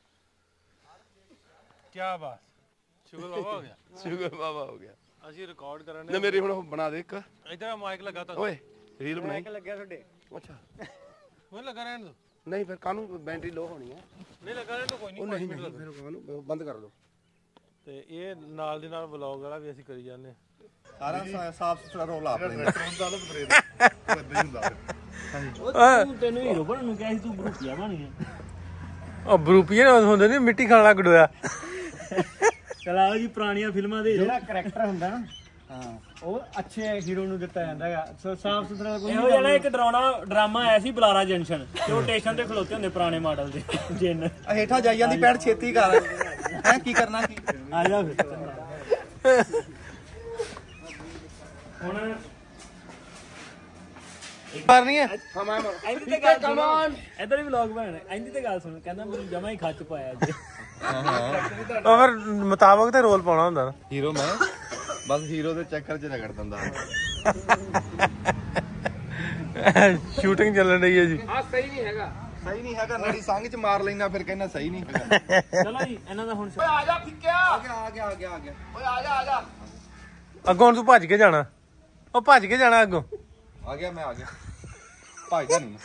ਕੀ ਬਾਤ, ਸ਼ੁਕਰ ਬਾਬਾ ਹੋ ਗਿਆ। ਸ਼ੁਕਰ ਬਾਬਾ ਹੋ ਗਿਆ। ਅਸੀਂ ਰਿਕਾਰਡ ਕਰਨ ਨਾ ਮੇਰੀ ਹੁਣ ਉਹ ਬਣਾ ਦੇ ਇੱਕ। ਇਧਰ ਮਾਈਕ ਲੱਗਾ ਤਾਂ ਓਏ ਰੀਲ ਬਣਾਈ। ਲੱਗਿਆ ਤੁਹਾਡੇ? ਅੱਛਾ ਮੈਨੂੰ ਲੱਗਾ ਰਹਿਣ ਦੋ। ਨਹੀਂ ਫਿਰ ਕਾਹਨੂੰ ਬੈਟਰੀ ਲੋ ਹੋਣੀ ਹੈ। ਨਹੀਂ ਲੱਗਾ ਰਹਿਣ ਦੋ ਕੋਈ ਉਹ ਨਹੀਂ। ਨਹੀਂ ਨਹੀਂ ਫਿਰ ਕਾਹਨੂੰ ਬੰਦ ਕਰ ਦੋ। ਤੇ ਇਹ ਨਾਲ ਦੇ ਨਾਲ ਵਲੌਗ ਵਾਲਾ ਵੀ ਅਸੀਂ ਕਰੀ ਜਾਂਦੇ ਸਾਰਾ ਸਾਫ ਸੁਥਰਾ ਰੋਲ ਆਪਣੇ ਤੂੰ ਤੈਨੂੰ ਹੀਰੋ ਬਣਨ ਨੂੰ ਕਿਹਾ ਸੀ, ਤੂੰ ਬਰੂਪੀਆ ਬਣ ਗਿਆ। ਉਹ ਬਰੂਪੀਏ ਹੁੰਦੇ ਨੇ ਮਿੱਟੀ ਖਾਣਾ ਗਡੋਇਆ। ਚਲਾਓ ਜੀ ਪੁਰਾਣੀਆਂ ਫਿਲਮਾਂ ਦੇ ਜਿਹੜਾ ਕਰੈਕਟਰ ਹੁੰਦਾ ਨਾ ਹਾਂ ਉਹ ਅੱਛੇ ਹੀਰੋ ਨੂੰ ਦਿੱਤਾ ਜਾਂਦਾ ਹੈਗਾ। ਸੋ ਸਾਫ ਸੁਥਰਾ ਕੋਈ ਇਹੋ ਜਿਹੜਾ ਇੱਕ ਡਰਾਉਣਾ ਡਰਾਮਾ ਆਇਆ ਸੀ ਬੁਲਾਰਾ ਜੰਕਸ਼ਨ ਤੇ ਉਹ ਸਟੇਸ਼ਨ ਤੇ ਖਲੋਤੇ ਹੁੰਦੇ ਪੁਰਾਣੇ ਮਾਡਲ ਦੇ ਜਿੰਨ। ਹੇਠਾਂ ਜਾਈ ਜਾਂਦੀ ਪੈਂਟ ਛੇਤੀ ਕਰ ਹੈ ਕੀ ਕਰਨਾ ਕੀ। ਆ ਜਾ ਫਿਰ ਹੁਣ ਕਰਨੀ ਹੈ। ਐਂਦੀ ਤੇ ਗੱਲ ਸੁਣ, ਇੱਧਰ ਵੀ ਵਲੌਗ ਬਣਾਣਾ। ਐਂਦੀ ਤੇ ਗੱਲ ਸੁਣ, ਕਹਿੰਦਾ ਮੈਨੂੰ ਜਮਾ ਹੀ ਖੱਚ ਪਾਇਆ ਜੀ। ਉਹ ਫਿਰ ਮੁਤਾਬਕ ਤੇ ਰੋਲ ਪਾਉਣਾ ਹੁੰਦਾ ਨਾ। ਹੀਰੋ ਮੈਂ ਬਸ ਹੀਰੋ ਦੇ ਚੱਕਰ 'ਚ ਰਗੜ ਦਿੰਦਾ। ਸ਼ੂਟਿੰਗ ਚੱਲਣ ਰਹੀ ਹੈ ਜੀ। ਆ ਸਹੀ ਨਹੀਂ ਹੈਗਾ, ਸਹੀ ਨਹੀਂ ਹੈਗਾ। ਨੜੀ ਸੰਗ 'ਚ ਮਾਰ ਲੈਣਾ ਫਿਰ ਕਹਿੰਦਾ ਸਹੀ ਨਹੀਂ ਹੈਗਾ। ਚਲੋ ਜੀ ਇਹਨਾਂ ਦਾ ਹੁਣ ਆ ਜਾ ਫਿੱਕਿਆ। ਆ ਗਿਆ ਆ ਗਿਆ ਆ ਗਿਆ ਆ ਗਿਆ। ਓਏ ਆ ਜਾ ਆ ਜਾ। ਅੱਗੋਂ ਹੁਣ ਤੂੰ ਭੱਜ ਕੇ ਜਾਣਾ। ਉਹ ਭੱਜ ਕੇ ਜਾਣਾ ਅੱਗੋਂ। ਆ ਗਿਆ ਮੈਂ ਆ ਗਿਆ। ਭਾਈਦਾ ਨਹੀਂ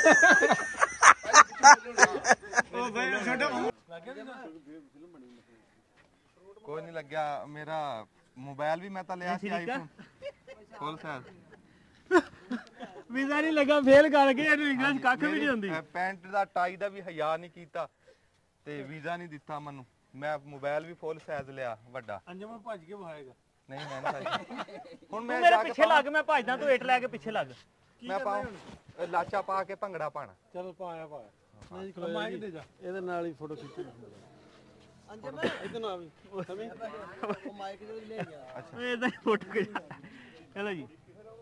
ਕੋਈ ਨਹੀਂ ਲੱਗਿਆ। ਮੇਰਾ ਮੋਬਾਈਲ ਵੀ ਮੈਂ ਤਾਂ ਲਿਆ ਸੀ ਆਈਫੋਨ ਫੁੱਲ ਸਾਈਜ਼। ਵੀਜ਼ਾ ਨਹੀਂ ਲੱਗਾ, ਫੇਲ ਕਰ ਗਏ। ਇਹਨੂੰ ਇੰਗਲਿਸ਼ ਕੱਖ ਵੀ ਨਹੀਂ ਹੁੰਦੀ। ਪੈਂਟ ਦਾ ਟਾਈ ਦਾ ਵੀ ਹਯਾ ਨਹੀਂ ਕੀਤਾ ਤੇ ਵੀਜ਼ਾ ਨਹੀਂ ਦਿੱਤਾ ਮੈਨੂੰ। ਮੈਂ ਮੋਬਾਈਲ ਵੀ ਫੁੱਲ ਸਾਈਜ਼ ਲਿਆ ਵੱਡਾ। ਅੰਜਮ ਭੱਜ ਕੇ ਵਹਾਏਗਾ। ਨਹੀਂ ਮੈਂ ਨਹੀਂ ਹੁਣ ਤੂੰ ਮੈਂ ਮੇਰੇ ਜਾ ਕੇ ਪਿੱਛੇ ਲੱਗ, ਮੈਂ ਭੱਜਦਾ, ਤੂੰ ਇੱਟ ਲੈ ਕੇ ਪਿੱਛੇ ਲੱਗ। ਮੈਂ ਪਾਉਂ ਲਾਚਾ ਪਾ ਕੇ ਭੰਗੜਾ ਪਾਣਾ। ਚਲੋ ਪਾਇਆ ਪਾਇਆ ਨਹੀਂ ਖਲੋ ਮਾਈਕ ਦੇ ਜਾ ਇਹਦੇ ਨਾਲ ਹੀ ਫੋਟੋ ਖਿੱਚੀ ਅੰਜਮ ਇਧਰ ਨਾ ਆਵੀਂ ਸਮੀ ਉਹ ਮਾਈਕ ਜੋ ਲੈ ਗਿਆ ਅੱਛਾ ਇਹਦਾ ਫੋਟੋ ਖਿੱਚ ਚਲੋ ਜੀ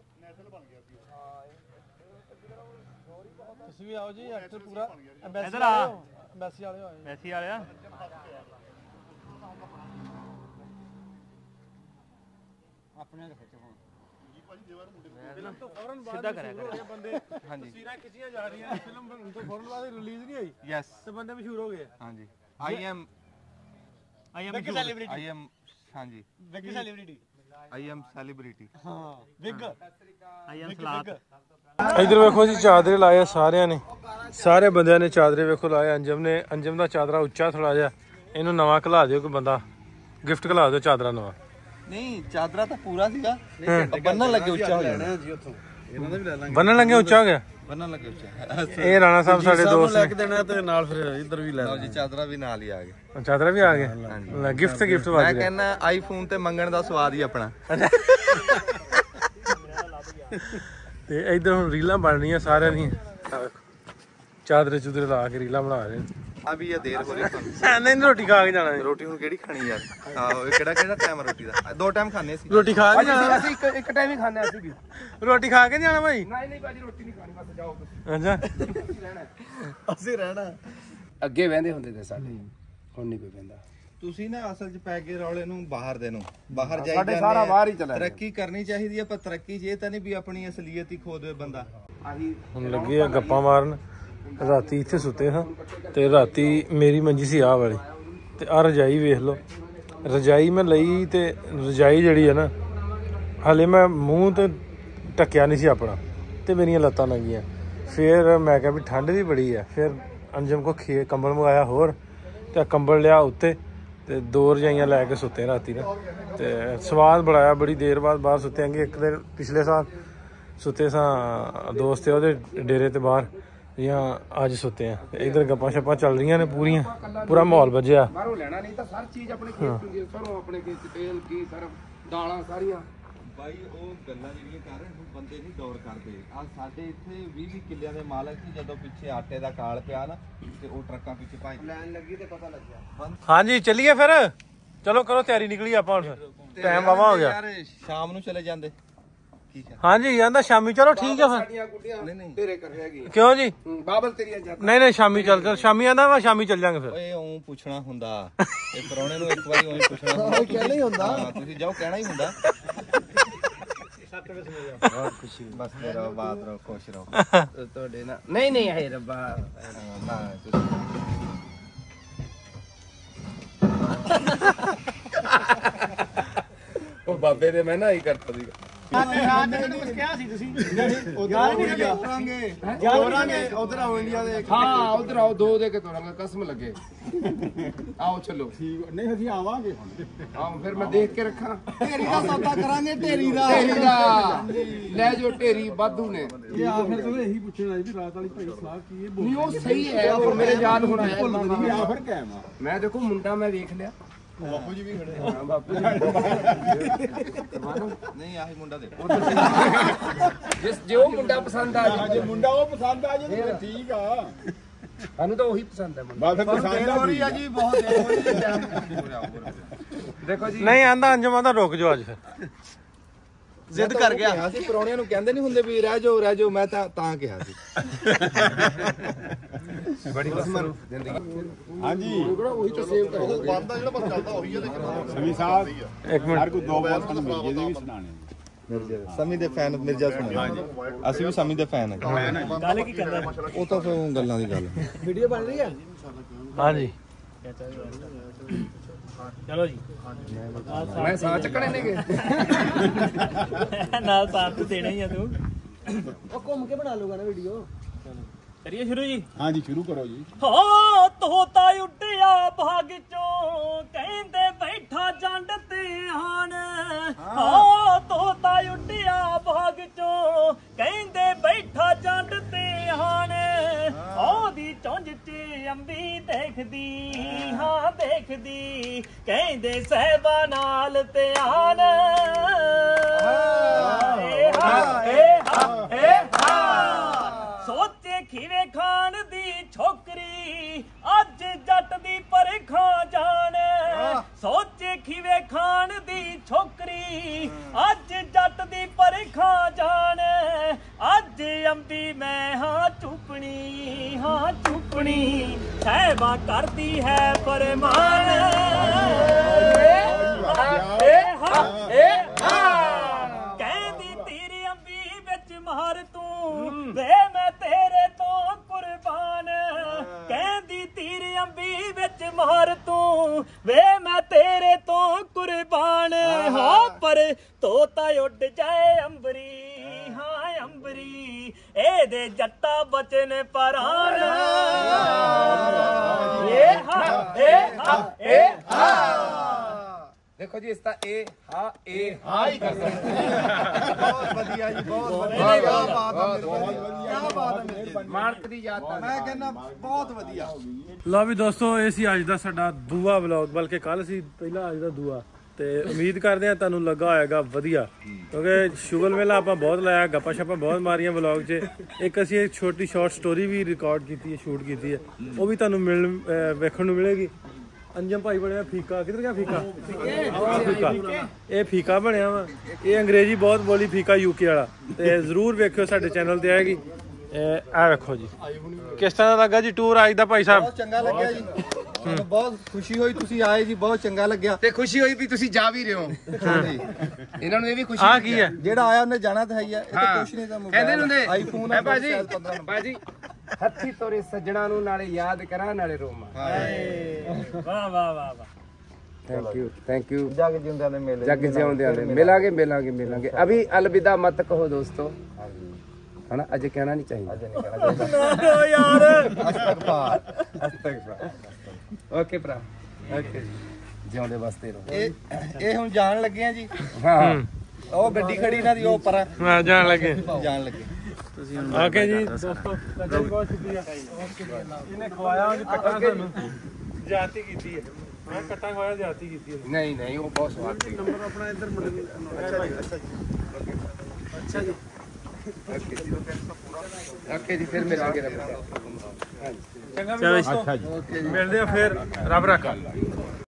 ਤੁਸੀਂ ਵੀ ਆਓ ਜੀ ਐਕਟਰ ਪੂਰਾ ਐਮਬੈਸੀ ਇਧਰ ਆ ਐਮਬੈਸੀ ਵਾਲੇ ਆਏ ਮੈਸੀ ਵਾਲਿਆ ਆਪਣੇ ਨਾਲ ਖਿੱਚ ਫੋਨ ਜੀ ਭਾਜੀ ਦੇਵਾਰ ਮੁੰਡੇ ਸਿੱਧਾ ਕਰਿਆ ਕਰ ਬੰਦੇ ਹਾਂਜੀ ਤਸਵੀਰਾਂ ਖਿੱਚੀਆਂ ਜਾ ਰਹੀਆਂ ਫਿਲਮ ਤੋਂ ਫੌਰਨ ਬਾਅਦ ਰਿਲੀਜ਼ ਨਹੀਂ ਹੋਈ ਯੈਸ ਤੇ ਬੰਦੇ ਮਸ਼ਹੂਰ ਹੋ ਗਏ ਹਾਂਜੀ I am I am I celebrity am ਹਾਂਜੀ big celebrity I am celebrity ਹਾਂ ਬਿਗ ਆਈ ਐਮ ਸਲਾਤ ਇਧਰ ਵੇਖੋ ਜੀ ਚਾਦਰੇ ਲਾਏ ਸਾਰਿਆਂ ਨੇ ਸਾਰੇ ਬੰਦਿਆਂ ਨੇ ਚਾਦਰੇ ਵੇਖੋ ਲਾਏ ਅੰਜਮ ਨੇ ਅੰਜਮ ਦਾ ਚਾਦਰਾ ਉੱਚਾ ਥੋੜਾ ਜਿਹਾ ਇਹਨੂੰ ਨਵਾਂ ਘਲਾ ਦਿਓ ਕੋਈ ਬੰਦਾ ਗਿਫਟ ਘਲਾ ਦਿਓ ਚਾਦਰਾ ਨਵਾਂ ਨਹੀਂ ਚਾਦਰਾ ਤਾਂ ਪੂਰਾ ਸੀਗਾ ਬੰਨਣ ਲੱਗੇ ਉੱਚਾ ਹੋ ਜਾਣਾ ਜੀ ਉੱਥੋਂ ਇਹਨਾਂ ਦਾ ਵੀ ਲੈ ਲਾਂਗੇ ਬੰਨਣ ਲੱਗੇ ਉੱਚਾ ਹੋ ਗਿਆ ਬੰਨਣ ਲੱਗੇ ਉੱਚਾ ਇਹ ਰਾਣਾ ਸਾਹਿਬ ਸਾਡੇ ਦੋਸਤ ਲੈ ਕੇ ਦੇਣਾ ਤੇ ਨਾਲ ਫਿਰ ਇੱਧਰ ਵੀ ਲੈ ਲਓ ਜੀ ਚਾਦਰਾ ਵੀ ਨਾਲ ਹੀ ਆ ਗਏ ਨੇ ਚਾਦਰਾ ਵੀ ਆ ਗਿਆ ਗਿਫਟ ਤੇ ਗਿਫਟ ਮੈਂ ਵੱਜ ਗਿਆ ਕਹਿੰਦਾ ਆਈਫੋਨ ਤੇ ਮੰਗਣ ਦਾ ਸਵਾਦ ਹੀ ਆਪਣਾ ਤੇ ਇਧਰ ਹੁਣ ਰੀਲਾਂ ਬਣ ਰਹੀਆਂ ਸਾਰਿਆਂ ਦੀਆਂ ਚਾਦਰੇ ਚੁਦਰੇ ਲਾ ਕੇ ਰੀਲਾਂ ਬਣਾ ਰਹੇ ਨੇ ਆ ਵੀ ਇਹ ਦੇਰ ਹੋ ਰਹੀ ਸਾਨੂੰ ਨਹੀਂ ਰੋਟੀ ਖਾ ਕੇ ਜਾਣਾ ਰੋਟੀ ਹੁਣ ਕਿਹੜੀ ਖਾਣੀ ਯਾਰ ਆਹੋ ਇਹ ਕਿਹੜਾ ਕਿਹੜਾ ਟਾਈਮ ਰੋਟੀ ਦਾ ਦੋ ਟਾਈਮ ਖਾਣੇ ਸੀ ਰੋਟੀ ਖਾ ਕੇ ਜਾਣਾ ਅਸੀਂ ਇੱਕ ਇੱਕ ਟਾਈਮ ਹੀ ਖਾਂਦੇ ਅਸੀਂ ਵੀ ਰੋਟੀ ਖਾ ਕੇ ਜਾਣਾ ਭਾਈ ਨਹੀਂ ਨਹੀਂ ਭਾਜੀ ਰੋਟੀ ਨਹੀਂ ਖਾਣੀ ਬਸ ਜਾਓ ਤੁਸੀਂ ਅੱਛਾ ਅਸੀਂ ਰਹਿਣਾ ਅੱਗੇ ਵਹਿੰਦੇ ਹੁੰਦੇ ਤੇ ਸਾਡੇ ਹੁਣ ਨਹੀਂ ਕੋਈ ਵਹਿੰਦਾ ਤੁਸੀਂ ਨਾ ਅਸਲ 'ਚ ਪੈ ਕੇ ਰੌਲੇ ਨੂੰ ਬਾਹਰ ਦੇ ਨੂੰ ਬਾਹਰ ਜਾਈ ਸਾਡੇ ਜਾਂਦੇ ਸਾਰਾ ਆ। ਬਾਹਰ ਹੀ ਚੱਲਿਆ ਤਰੱਕੀ ਕਰਨੀ ਚਾਹੀਦੀ ਹੈ ਪਰ ਤਰੱਕੀ ਜੇ ਤਾਂ ਨਹੀਂ ਵੀ ਆਪਣੀ ਅਸਲੀਅਤ ਹੀ ਖੋ ਦੇ ਬੰਦਾ ਆਹੀ ਹੁਣ ਲੱਗੇ ਆ ਗੱਪਾਂ ਮਾਰਨ ਰਾਤੀ ਇੱਥੇ ਸੁੱਤੇ ਹਾਂ ਤੇ ਰਾਤੀ ਮੇਰੀ ਮੰਜੀ ਸੀ ਆਹ ਵਾਲੀ ਤੇ ਆ ਰਜਾਈ ਵੇਖ ਲਓ ਰਜਾਈ ਮੈਂ ਲਈ ਤੇ ਰਜਾਈ ਜਿਹੜੀ ਹੈ ਨਾ ਹਲੇ ਮੈਂ ਮੂੰਹ ਤੇ ਟੱਕਿਆ ਨਹੀਂ ਸੀ ਆਪਣਾ ਤੇ ਮੇਰੀਆਂ ਲੱਤਾਂ ਨੰਗੀਆਂ ਫਿਰ ਮੈਂ ਕਿਹਾ ਵੀ ਠੰਡ ਵੀ ਬੜੀ ਆ ਫਿਰ ਅੰਜਮ ਕੋ ਖੇ ਕੰਬਲ ਮੰਗਾਇਆ ਹੋਰ ਤੇ ਕੰਬਲ ਲਿਆ ਉੱਤੇ ਤੇ ਦੋ ਰਜਾਈਆਂ ਲੈ ਕੇ ਸੁੱਤੇ ਰਾਤੀ ਨਾ ਤੇ ਸਵਾਦ ਬੜਾਇਆ ਬੜੀ ਦੇਰ ਬਾਅਦ ਬਾਹਰ ਸੁੱਤੇ ਆਂਗੇ ਇੱਕ ਦਿਨ ਪਿਛਲੇ ਸਾਲ ਸੁੱਤੇ ਸਾਂ ਦੋਸਤ ਤੇ ਉਹਦੇ ਡੇਰੇ ਤੇ ਬਾਹਰ ਜਾਂ ਅੱਜ ਸੁੱਤੇ ਆ ਇਧਰ ਗੱਪਾਂ ਛੱਪਾਂ ਚੱਲ ਰਹੀਆਂ ਨੇ ਪੂਰੀਆਂ ਪੂਰਾ ਮਾਹੌਲ ਵੱਜਿਆ ਬਾਹਰੋਂ ਲੈਣਾ ਨਹੀਂ ਤਾਂ ਹਰ ਚੀਜ਼ ਆਪਣੇ ਖੇਤ ਦੀ ਸਰੋਂ ਆਪਣੇ ਖੇਤ ਤੇਲ ਕੀ ਸਰ ਦਾਲਾਂ ਸਾਰੀਆਂ ਬਾਈ ਉਹ ਗੱਲਾਂ ਜਿਹੜੀਆਂ ਕਰ ਰਹੇ ਹੁਣ ਬੰਦੇ ਨਹੀਂ ਦੌੜ ਕਰਦੇ ਆ ਸਾਡੇ ਇੱਥੇ ਵੀਹ ਵੀਹ ਕਿੱਲਿਆਂ ਦੇ ਮਾਲਕ ਸੀ ਜਦੋਂ ਪਿੱਛੇ ਆਟੇ ਦਾ ਕਾਲ ਪਿਆ ਨਾ ਤੇ ਉਹ ਟਰੱਕਾਂ ਪਿੱਛੇ ਭੱਜ ਲੈਣ ਲੱਗੀ ਤੇ ਪਤਾ ਲੱਗਿਆ ਹਾਂਜੀ ਚੱਲੀਏ ਫਿਰ ਚਲੋ ਕਰੋ ਤਿਆਰੀ ਨਿਕਲੀ ਆਪਾਂ ਹੁਣ ਟਾਈਮ ਵਾਵਾ ਹੋ ਗਿਆ ਯਾਰ ਸ਼ਾਮ ਨੂੰ ਚਲੇ ਜਾਂਦੇ ਠੀਕ ਹੈ ਹਾਂਜੀ ਕਹਿੰਦਾ ਸ਼ਾਮੀ ਚਲੋ ਠੀਕ ਆ ਫਿਰ ਸਾਡੀਆਂ ਗੁੱਡੀਆਂ ਨਹੀਂ ਨਹੀਂ ਤੇਰੇ ਕਰ ਹੈਗੀ ਕਿਉਂ ਜੀ ਬਾਬਲ ਤੇਰੀਆਂ ਜੱਟ ਨਹੀਂ ਨਹੀਂ ਸ਼ਾਮੀ ਚੱਲ ਚੱਲ ਸ਼ਾਮੀ ਆਂਦਾ ਵਾ ਸ਼ਾਮੀ ਚੱਲ ਜਾਂਗੇ ਫਿਰ ਓਏ ਉਹ ਪੁੱਛਣਾ ਹੁੰਦਾ ਇਹ ਪਰੌਣੇ ਨੂੰ ਇੱਕ ਵਾਰੀ ਉਹੀ ਪੁੱਛਣਾ ਹੁੰਦਾ ਕਹਿਣਾ ਹੀ ਹੁੰਦਾ ਤੁਸੀਂ ਜਾਓ ਕਹਿਣਾ ਹੀ ਹੁੰਦਾ ਬਹੁਤ ਖੁਸ਼ੀ ਬਸ ਰਹੋ ਬਾਤ ਰਹੋ ਖੁਸ਼ ਰਹੋ ਤੁਹਾਡੇ ਨਾਲ ਨਹੀਂ ਨਹੀਂ ਹੈ ਰੱਬਾ ਨਾ ਤੁਸੀਂ ਉਹ ਬਾਬੇ ਦੇ ਮੈਂ ਨਾ ਹੀ ਕਰਤਾ ਸੀਗਾ ਕਿਹਾ ਸੀ ਤੁਸੀਂ ਯਾਰ ਨਹੀਂ ਤੋਰਾਂਗੇ ਤੋਰਾਂਗੇ ਉਧਰ ਆਓ ਇੰਡੀਆ ਦੇ ਹਾਂ ਉਧਰ ਆਓ ਦੋ ਦੇ ਕੇ ਤੋਰਾਂਗੇ ਕਸਮ ਲੱਗੇ ਆਓ ਚਲੋ ਠੀਕ ਨਹੀਂ ਅਸੀਂ ਆਵਾਂਗੇ ਹੁਣ ਆਓ ਫਿਰ ਮੈਂ ਦੇਖ ਕੇ ਰੱਖਾਂ ਢੇਰੀ ਦਾ ਸੌਦਾ ਕਰਾਂਗੇ ਢੇਰੀ ਦਾ ਢੇਰੀ ਦਾ ਲੈ ਜੋ ਢੇਰੀ ਵਾਧੂ ਨੇ ਇਹ ਆ ਫਿਰ ਤੁਸੀਂ ਇਹੀ ਪੁੱਛਣਾ ਸੀ ਰਾਤ ਵਾਲੀ ਭਾਈ ਸਲਾਹ ਕੀ ਇਹ ਨਹੀਂ ਉਹ ਸਹੀ ਹੈ ਉਹ ਮੇਰੇ ਯਾਦ ਹੁਣ ਆਇਆ ਬੋਲ ਆ ਫਿਰ ਕਾਇਮ ਆ ਮੈਂ ਦੇਖੋ ਮੁੰਡਾ ਮੈਂ ਵੇਖ ਲਿਆ ਬਾਪੂ ਜੀ ਵੀ ਖੜੇ ਹਾਂ ਬਾਪੂ ਜੀ ਨਹੀਂ ਆਹੀ ਮੁੰਡਾ ਦੇਖੋ ਜਿਸ ਜੋ ਮੁੰਡਾ ਪਸੰਦ ਆ ਜੇ ਮੁੰਡਾ ਉਹ ਪਸੰਦ ਆ ਜੇ ਤਾਂ ਠੀਕ ਆ ਸਾਨੂੰ ਤਾਂ ਉਹੀ ਪਸੰਦ ਹੈ ਮੁੰਡਾ ਬਾਤ ਪਸੰਦ ਹੋ ਰਹੀ ਆ ਜੀ ਬਹੁਤ ਦੇਰ ਹੋ ਰਹੀ ਹੈ ਦੇਖੋ ਜੀ ਨਹੀਂ ਆਂਦਾ ਅੰਜਮ ਆਂਦਾ ਰੁਕ ਜਾਓ ਅੱਜ ਫਿਰ ਜ਼ਿੱਦ ਕਰ ਗਿਆ ਅਸੀਂ ਪਰੌਣਿਆਂ ਨੂੰ ਕਹਿੰਦੇ ਨਹੀਂ ਹੁੰਦੇ ਵੀ ਰਹਿ ਜਾਓ ਰਹਿ ਜਾਓ ਮੈਂ ਤਾਂ ਤਾਂ ਕਿਹਾ ਸੀ ਬੜੀ ਮਸਰੂਫ ਜ਼ਿੰਦਗੀ ਹਾਂਜੀ ਉਹੀ ਤਾਂ ਸੇਵ ਕਰੋ ਬੰਦਾ ਜਿਹੜਾ ਬਸ ਚੱਲਦਾ ਉਹੀ ਹੈ ਸਮੀ ਸਾਹਿਬ ਇੱਕ ਮਿੰਟ ਹਰ ਕੋਈ ਦੋ ਬਾਤ ਤੁਹਾਨੂੰ ਮਿਲ ਜੇ ਵੀ ਸੁਣਾਣੇ ਸਮੀ ਦੇ ਫੈਨ ਮਿਰਜ਼ਾ ਸੁਣਿਆ ਅਸੀਂ ਵੀ ਸਮੀ ਦੇ ਫੈਨ ਹਾਂ ਗੱਲ ਕੀ ਕਰਦਾ ਉਹ ਤਾਂ ਫਿਰ ਉਹ ਗੱਲਾਂ ਦੀ ਗੱਲ ਵੀਡੀਓ ਬਣ ਰਹੀ ਹੈ ਹਾਂਜੀ ਚਲੋ ਜੀ ਮੈਂ ਸਾਹ ਚੱਕਣੇ ਨੇਗੇ ਨਾਲ ਸਾਥ ਦੇਣਾ ਹੀ ਆ ਤੂੰ ਉਹ ਘੁੰਮ ਕੇ ਬਣਾ ਲੂਗਾ ਨਾ ਵੀਡੀਓ ਕਰੀਏ ਸ਼ੁਰੂ ਜੀ ਹਾਂਜੀ ਸ਼ੁਰੂ ਕਰੋ ਜੀ ਹੋ ਤੋਤਾ ਉੱਡਿਆ ਬਾਗ ਚੋਂ ਕਹਿੰਦੇ ਬੈਠਾ ਜੰਡ ਤੇ ਹਾਣ ਹੋ ਤੋਤਾ ਉੱਡਿਆ ਬਾਗ ਚੋਂ ਕਹਿੰਦੇ ਬੈਠਾ ਜੰਡ ਤੇ ਹਾਣ ਉਹਦੀ ਚੁੰਝ 'ਚ ਅੰਬੀ ਦੇਖਦੀ ਹਾਂ ਦੇਖਦੀ ਕਹਿੰਦੇ ਸਹਿਬਾ ਨਾਲ ਤੇ ਆਣ ਏ ਹਾ ਏ ਹਾ ਏ ਹਾ ਖੀਵੇ ਖਾਨ ਦੀ ਛੋਕਰੀ ਅੱਜ ਜੱਟ ਦੀ ਪਰਖਾ ਜਾਣ ਸੋਚ ਖੀਵੇ ਖਾਨ ਦੀ ਛੋਕਰੀ ਅੱਜ ਜੱਟ ਦੀ ਪਰਖਾ ਜਾਣ ਅੱਜ ਅੰਬੀ ਮੈਂ ਹਾਂ ਚੁੱਪਣੀ ਹਾਂ ਚੁੱਪਣੀ ਸਾਹਿਬਾਂ ਕਰਦੀ ਹੈ ਫਰਮਾਨ ਕਹਿੰਦੀ ਤੇਰੀ ਅੰਬੀ ਵਿੱਚ ਮਾਰ ਤੂੰ ਵੇ ਮੈਂ ਤੇਰੇ ਤੋਂ ਕੁਰਬਾਨ ਕਹਿੰਦੀ ਤੇਰੀ ਅੰਬੀ ਵਿੱਚ ਮਾਰ ਤੂੰ ਵੇ ਮੈਂ ਤੇਰੇ ਤੋਂ ਕੁਰਬਾਨ ਹਾਂ ਪਰ ਤੋਤਾ ਉੱਡ ਜਾਏ ਅੰਬਰੀ ਹਾਂ ਅੰਬਰੀ ਇਹਦੇ ਜੱਟਾ ਬਚਨ ਪਰਾਨ ਏ ਹਾ ਏ ਹਾ ਏ ਹਾ देखो जी इसका ए हा ए हा ही कर सकते हैं बहुत बढ़िया जी बहुत बढ़िया क्या बात है क्या बात है मेरी मार्क दी याद मैं कहना बहुत बढ़िया ਲਓ ਵੀ ਦੋਸਤੋ ਇਹ ਸੀ ਅੱਜ ਦਾ ਸਾਡਾ ਦੂਆ ਵਲੌਗ ਬਲਕਿ ਕੱਲ ਸੀ ਪਹਿਲਾ ਅੱਜ ਦਾ ਦੂਆ ਤੇ ਉਮੀਦ ਕਰਦੇ ਆ ਤੁਹਾਨੂੰ ਲੱਗਾ ਹੋਏਗਾ ਵਧੀਆ ਕਿਉਂਕਿ ਸ਼ੁਗਲ ਮੇਲਾ ਆਪਾਂ ਬਹੁਤ ਲਾਇਆ ਗੱਪਾਂ ਛੱਪਾਂ ਬਹੁਤ ਮਾਰੀਆਂ ਵਲੌਗ 'ਚ ਇੱਕ ਅਸੀਂ ਇੱਕ ਛੋਟੀ ਸ਼ਾਰਟ ਸਟੋਰੀ ਵੀ ਰਿਕਾਰਡ ਕੀਤੀ ਹੈ ਸ਼ੂਟ ਕੀਤੀ ਹੈ ਉਹ ਵੀ ਤੁਹਾਨੂੰ ਮਿਲ ਵੇਖਣ ਨੂੰ ਮਿਲੇਗੀ ਅੰਜਮ ਭਾਈ ਬਣਿਆ ਫੀਕਾ ਕਿੱਧਰ ਗਿਆ ਫੀਕਾ ਫੀਕਾ ਇਹ ਫੀਕਾ ਬਣਿਆ ਵਾ ਇਹ ਅੰਗਰੇਜ਼ੀ ਬਹੁਤ ਬੋਲੀ ਫੀਕਾ ਯੂਕੇ ਵਾਲਾ ਤੇ ਜ਼ਰੂਰ ਵੇਖਿਓ ਸਾਡੇ ਚੈਨਲ ਤੇ ਆਏਗੀ ਆ ਵੇਖੋ ਜੀ ਕਿਸ ਤਰ੍ਹਾਂ ਦਾ ਲੱਗਾ ਜੀ ਟੂਰ ਅੱਜ ਦਾ ਭਾਈ ਸਾਹਿਬ ਬਹੁਤ ਚੰਗਾ ਲੱਗਿਆ ਜੀ ਸਾਨੂੰ ਬਹੁਤ ਖੁਸ਼ੀ ਹੋਈ ਤੁਸੀਂ ਆਏ ਜੀ ਬਹੁਤ ਚੰਗਾ ਲੱਗਿਆ ਤੇ ਖੁਸ਼ੀ ਹੋਈ ਵੀ ਤੁਸੀਂ ਜਾ ਵੀ ਰਹੇ ਹੋ ਹਾਂਜੀ ਇਹਨਾਂ ਨੂੰ ਇਹ ਵੀ ਖੁਸ਼ੀ ਆ ਕੀ ਹੈ ਜਿਹੜਾ ਆਇਆ ਉਹਨੇ ਜਾਣਾ ਤਾਂ ਹੈ ਹੀ ਆ ਇਹ ਤਾਂ ਕੁਛ ਨਹੀਂ ਤਾਂ ਕਹਿੰਦੇ ਹੁੰਦੇ ਆਈਫੋਨ ਹੈ ਭਾਜੀ ਭਾਜੀ ਹੱਥੀ ਤੋਰੇ ਸੱਜਣਾ ਨੂੰ ਨਾਲੇ ਯਾਦ ਕਰਾਂ ਨਾਲੇ ਰੋਮਾ ਵਾਹ ਵਾਹ ਵਾਹ ਵਾਹ ਥੈਂਕ ਯੂ ਥੈਂਕ ਯੂ ਜਗ ਜਿਉਂਦਿਆਂ ਦੇ ਮੇਲੇ ਜਗ ਜਿਉਂਦਿਆਂ ਦੇ ਮਿਲਾਂਗੇ ਮਿਲਾਂਗੇ ਮਿਲਾਂਗੇ ਅਭੀ ਅਲਵਿਦਾ ਮਤ ਕਹੋ ਦੋਸਤੋ ਹਨਾ ਅਜੇ ਕਹਿਣਾ ਨਹੀਂ ਚਾਹੀਦਾ ਅਜੇ ਨਹੀਂ ਕਹਿਣਾ ਚਾਹੀਦਾ ਯਾਰ ਅਸਤਗਫਾਰ ਅਸਤਗਫਾਰ ਓਕੇ ਭਰਾ ਓਕੇ ਜਿਉਂਦੇ ਵਾਸਤੇ ਰਹੋ ਇਹ ਇਹ ਹੁਣ ਜਾਣ ਲੱਗੇ ਆ ਜੀ ਹਾਂ ਉਹ ਗੱਡੀ ਖੜੀ ਇਹਨਾਂ ਦੀ ਉਹ ਪਰ ਮੈਂ ਜਾਣ ਲੱਗੇ ਜਾਣ ਲੱਗੇ ਓਕੇ ਜੀ ਦੋਸਤੋ ਤੁਹਾਡਾ ਬਹੁਤ ਸ਼ੁਕਰੀਆ ਇਹਨੇ ਖਵਾਇਆ ਉਹਦੀ ਕੱਟਾ ਸਾਨੂੰ ਜਾਤੀ ਕੀਤੀ ਹੈ ਮੈਂ ਕੱਟਾ ਖਵਾਇਆ ਜਾਤੀ ਕੀਤੀ ਹੈ ਨਹੀਂ ਨਹੀਂ ਉਹ ਬਹੁਤ ਸਵਾਦ ਸੀ ਨੰਬਰ ਆਪਣਾ ਇੱਧਰ ਮੁੰਡੇ ਅੱਛਾ ਜੀ ਅੱਛਾ ਜੀ ਓਕੇ ਜੀ ਫਿਰ ਮਿਲਾਂਗੇ ਰੱਬ ਚੰਗਾ ਵੀ ਦੋਸਤੋ ਮਿਲਦੇ ਆ ਫਿਰ ਰੱਬ ਰੱਖਾ